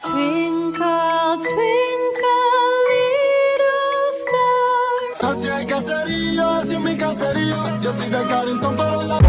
Twinkle, twinkle, little star. Así hay caserío, así es mi caserío. Yo soy de Carrington, pero la